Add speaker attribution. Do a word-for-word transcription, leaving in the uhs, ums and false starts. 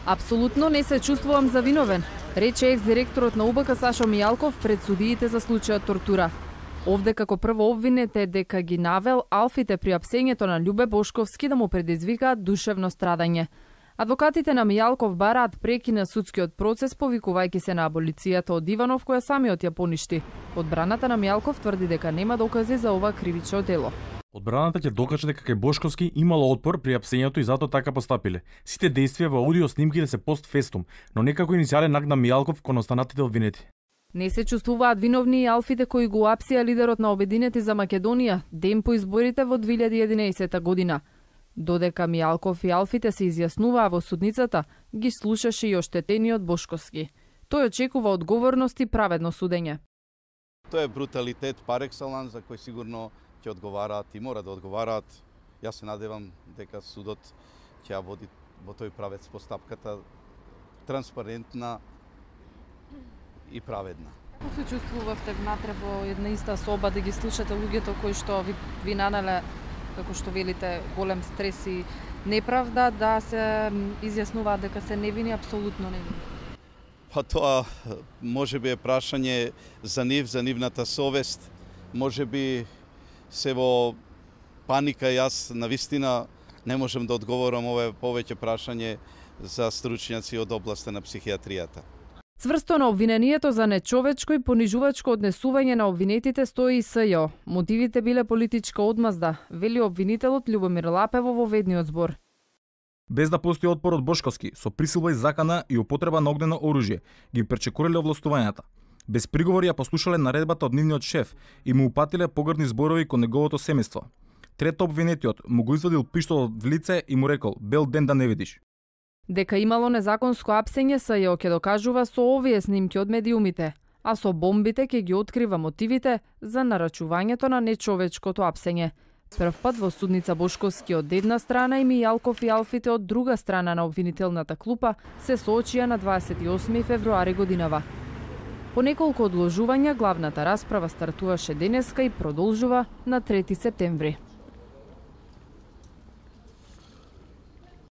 Speaker 1: Апсолутно не се чувствувам завиновен, рече екс-директорот на У Б К Сашо Мијалков пред судиите за случајот тортура. Овде како прво обвинете дека ги навел алфите при апсењето на Љубе Бошковски да му предизвикаат душевно страдање. Адвокатите на Мијалков бараат преки на судскиот процес, повикувајќи се на аболицијата од Иванов која самиот ја поништи. Одбраната на Мијалков тврди дека нема докази за ова кривично дело.
Speaker 2: Одбраната ќе докаже дека кај Бошковски имало отпор при апсењето и затоа така постапиле. Сите действија во аудио снимките се постфестум, но не како иницијален акт на Мијалков кон останатите обвинети.
Speaker 1: Не се чувствуваат виновни и алфите кои го апсија лидерот на Обединети за Македонија ден по изборите во две илјади и единаесета година. Додека Мијалков и алфите се изјаснуваа во судницата, ги слушаше и оштетениот Бошковски. Тој очекува одговорност и праведно судење.
Speaker 3: Тоа е бруталитет пар екселанс за кој сигурно ќе одговараат и мора да одговараат. Јас се надевам дека судот ќе ја води во тој правец постапката транспарентна и праведна.
Speaker 1: Како се чувствувавте внатре во една иста соба да ги слушате луѓето кои што ви, ви нанале, како што велите, голем стрес и неправда, да се изјаснуваат дека се невини, апсолутно невини?
Speaker 3: Па тоа може би е прашање за нив, за нивната совест, може би се во паника. Јас навистина не можем да одговорам, ова е повеќе прашање за стручњаци од областа на психијатријата.
Speaker 1: Цврсто на обвинението за нечовечко и понижувачко однесување на обвинетите стои и С Ј О. Мотивите биле политичка одмазда, вели обвинителот Љубомир Лапево во ведниот збор.
Speaker 2: Без да постои отпор од Бошковски, со присилба и закана и употреба на огнено оружје, ги пречекориле овластувањата. Без приговори ја послушале наредбата од нивниот шеф и му упатиле погрдни зборови кон неговото семејство. Трето обвинетиот му го извадил пиштолот в лице и му рекол: "Бел ден да не видиш."
Speaker 1: Дека имало незаконско апсење, С Ј О ќе докажува со овие снимки од медиумите, а со бомбите ќе ги открива мотивите за нарачувањето на нечовечкото апсење. Првпат во судница Бошковски од една страна и Мијалков и алфите од друга страна на обвинителната клупа се соочија на дваесет и осми февруари годинава. По неколку одложувања главната расправа стартуваше денеска и продолжува на трети септември.